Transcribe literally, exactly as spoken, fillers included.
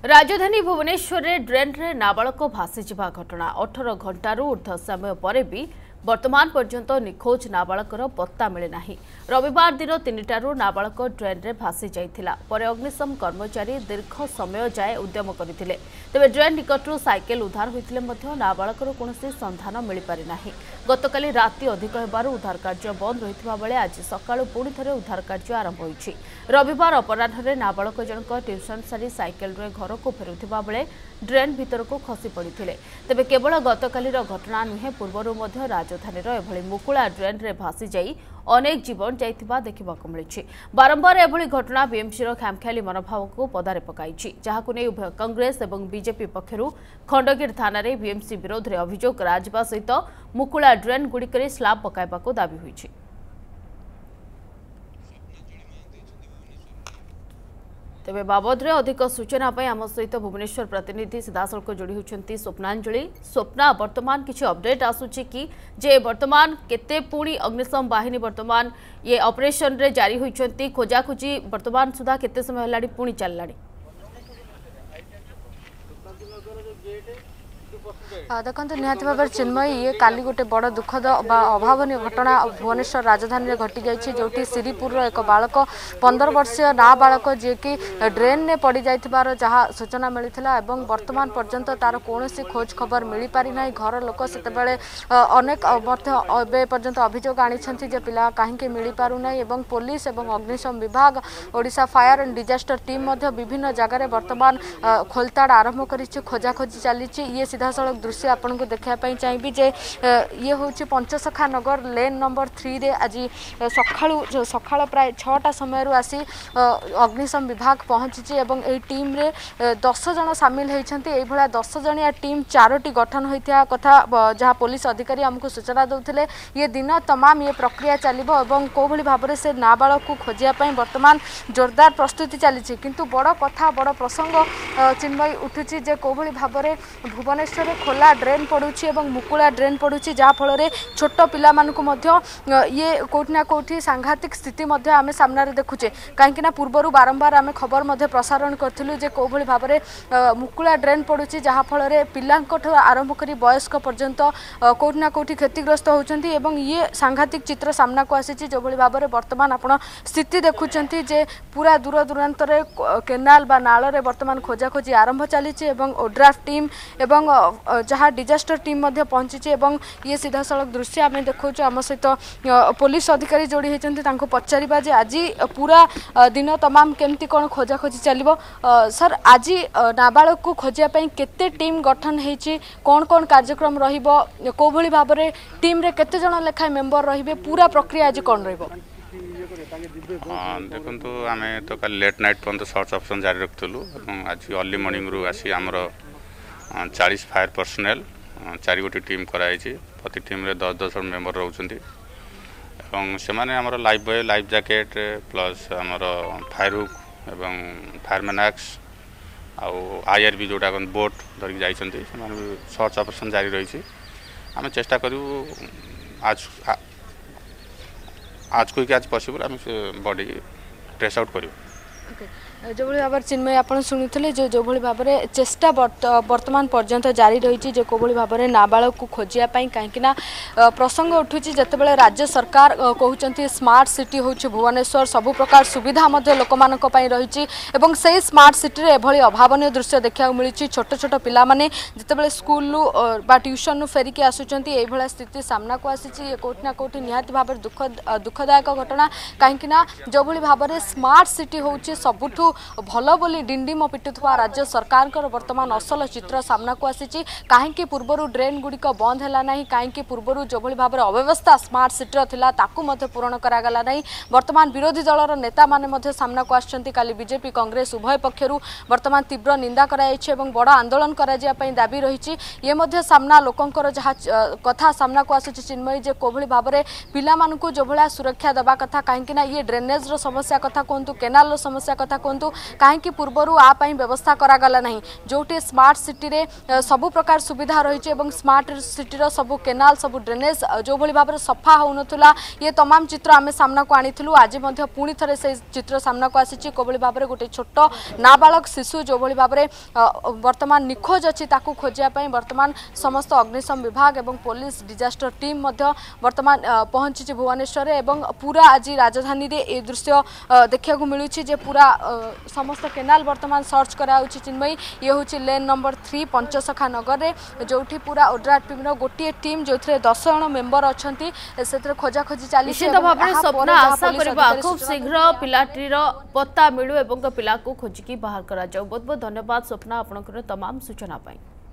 राजधानी भुवनेश्वर में ड्रेन रे नाबालक भासीजा घटना अठारह घंटार ऊर्ध्व समय पर भी वर्तमान पर्यंत निखोज नाबालकर पत्ता मिले नहीं। रविवार दिन तीनटारू नाबालक ड्रेन रे भासी जाइथिला परे अग्निशम कर्मचारी दीर्घ समय जाए उद्यम करथिले। तेबे ड्रेन निकटरू साइकेल उद्धार होइथिले मध्य नाबालकर कोनोसी संधान मिल पारि नाही। गतकाली राति अधिक हेबारु उद्धार कार्य बंद रहिथिबा बेले आज सकाळु पुणी थरे उद्धार कार्य आरंभ होइछि। रविवार अपराह्न नाबालक जनक ट्यूशन सारी साइकेल रे घर को फेरुथिबा बेले ड्रेन भीतर को खसी पड़िथिले। तेबे केवल गतकालीर घटना नुहे पूर्वरु मध्य राजधानीर एभली मुकुला ड्रेन रे भासी जाई अनेक जीवन जाइथिबा देखिबाकु मिलिछि। बारंबार एभली घटना बीएमसी रो खामख्याली मनोभाव को पदारे पकाइछि, जहाकु नै उभय कांग्रेस एवं बीजेपी पक्षरु खंडगीर थाना रे बीएमसी विरोध रे अभियोग कराजिबा सहित मुकुला ड्रेन गुड़िकरे स्लाब पकाइबाकु दाबी होइछि। तेबे बाबद रे अधिक सूचना पाई आम सहित भुवनेश्वर प्रतिनिधि सीधासलख जोड़ी होती स्वप्नांजलि। स्वप्ना, वर्तमान किसी अपडेट आसुची कि जे वर्तमान केते पुणी अग्निशम बाहिनी वर्तमान ये ऑपरेशन रे जारी होती खोजाखोजी वर्तमान सुधा केते समय हेलाडी पुणी चललाडी? देखो निहाती भाव चिन्मय ये काली गोटे बड़ दुखद अभावन घटना भुवनेश्वर राजधानी में घटी जाइए, जो श्रीपुर एक बालक पंदर वर्षीय नाबालक जी कि ड्रेन में पड़ जाइथिबार जहाँ सूचना मिलता एवं वर्तमान पर्यंत तार कौन खोज खबर मिल पारि ना। घर लोक से अनेक पर्यंत अभियोग आनी पिला कहीं मिल पारना एवं पुलिस एवं अग्निशम विभाग Odisha fire and disaster team विभिन्न जगह वर्तमान खोलताड़ आरंभ कर खोजाखोजी चली। ये सीधा सड़क दृश्य आपन को देखापी चाहिए जे ये हूँ Panchasakha Nagar lane number three रे आज सकाळु सकाळ प्राय छटा समय आसी अग्निशम विभाग पहुंची एवं ए टीम रे दस जन सामिल होती। दस जनिया टीम चारोटी गठन होता कथा जहाँ पुलिस अधिकारी आमको सूचना दौले। ये दिन तमाम ये प्रक्रिया चलिबो एवं को भली भाबरे से नाबालक को खोजिया वर्तमान जोरदार प्रस्तुति चली। किंतु बड़ कथा बड़ प्रसंग चिन्मय उठुची जे को भली भाबरे भुवनेश्वर खोला ड्रेन पड़ुछि एवं मुकुला ड्रेन पड़ुछि, जहाँ फल छोट पिला मानकु मध्य ये कोठी ना कोठी सांघातिक स्थिति मध्य आमे सामने देखुचे। कहीं पूर्वर बारंबार आमे खबर मध्य प्रसारण करथिलु जे को भली भाबरे मुकुला ड्रेन पड़ुछि, जहाँ फल पिलांकठ आरंभ करी वयस्क पर्यंत कोठी ना कोठी क्षतिग्रस्त होउछंती एवं ये सांघातिक चित्र सामना को आसीछि। जो भली भाबरे वर्तमान आपण स्थिति देखुछंती जे पूरा दूर दूरांत रे केनाल बा नाल रे वर्तमान खोजाखोजी आरंभ चलीछि एवं ओड्राफ टीम एवं जहाँ डिजास्टर टीम पहुंची एवं ये सीधा सड़क दृश्य आम देखा आम सहित पुलिस अधिकारी जोड़ी होती पचारा जे आज पूरा दिन तमाम केमती कौन खोजाखोजी चलो। सर आज नाबालक को खोजापी केते टीम गठन होती, कौन कौन कार्यक्रम रो भली भाव में टीम रे केते जन लेखाएं मेंबर रे पूरा प्रक्रिया आज कौन रही? हाँ देखो आम तो कल लेट नाइट पर्यटन सर्च ऑप्शन जारी रखुलु। आज अर्ली मॉर्निंग रु आसी आमर चालीस फायर पर्सनेल चार गोटी टीम कराई। प्रति टीम रे दस दस मेंबर रोचंती एवं से माने हमर life buoy life jacket plus हमर फायर हुक एवं फायरमैन एक्स आउ आईआरबी जोटा बोट धरिक जाइछंती सर्च ऑपरेशन जारी रही। आम चेष्टा करू आज आज कोई आज पॉसिबल आम बॉडी ट्रेस आउट करू। जो भाई भाव चिन्मय आप शुणुले जो जो भाई भाव में चेष्टा वर्तमान पर्यंत जारी रही जो को भाव में नाबालक को खोजापी कहीं प्रसंग उठुची जितेबाला राज्य सरकार कहते स्मार्ट सिटी हूँ भुवनेश्वर सबु प्रकार सुविधा लोक मान रही से स्मार्ट सिटी एभली अभावन दृश्य देखा मिली। छोट छोट पिला माने जितेबाला स्कूल बा ट्यूशन फेरिकी आसुचंती एभली स्थिति सामना को आसी कोठी ना कोठी निहाती भाव दुख दुखदायक घटना कहीं जो भाई भाव में स्मार्ट सिटी हूँ सबुठू भल बोली डिंडिम पिटुवा राज्य सरकार वर्तमान असल चित्र सामना को आसी। कहीं पूर्वर ड्रेन गुड़िक बंद है ना, कहीं पूर्वर जो भाई भाव में अव्यवस्था स्मार्ट सिटी थिला ताकू मध्य पूरण करागला नहीं। वर्तमान विरोधी दलर नेता माने सामना को आछंती। काली बीजेपी कांग्रेस उभय पक्षरु वर्तमान तीव्र निंदा कराइछि एवं बड़ आंदोलन कराजिया पई दाबी रही। ये मध्य सामना लोकंकर जहाँ कथा सामना को आसुछि चिन्मयी जे कोभली भाव में पिला मानकु जो भलिया सुरक्षा दबा कथा कहीं ये ड्रेनेज रो समस्या कथा कहतु केनाल रो समस्या कथा कहतु कहतु कहीं पूर्वर आ व्यवस्था करागला नहीं जोटी स्मार्ट सिटी रे सबु प्रकार सुविधा रही है स्मार्ट सिटी रो सबु केनाल सबु ड्रेनेज जो भली भाव सफा होउनथुला ये तमाम चित्र आम सामना को आनीलु आज पुणी थे से चित्र सामना को आसी कोभली भाव में गोटे छोट नाबालक शिशु जो भली भाव में वर्तमान निखोज अच्छी खोजापी वर्तमान समस्त अग्निशम विभाग एवं पुलिस डिजास्टर टीम वर्तमान पहुंची भुवनेश्वर एवं पूरा आज राजधानी रे ए दृश्य देखा मिलूँ जे पूरा समस्त केनाल वर्तमान सर्च कराऊँ चिन्मयी ये हूँ lane number three Panchasakha Nagar में जो पूरा ओड्राट टीम गोटे टीम जो दस जन मेंबर अच्छा से खोजाखोजी चली स्वप्न आशा करबा खूब शीघ्र पिलाटीर पत्ता मिलू एवं पिला को खोजिकी बाहर करा जाऊ। बहुत बहुत धन्यवाद स्वप्न आपनकर तमाम सूचना पाई।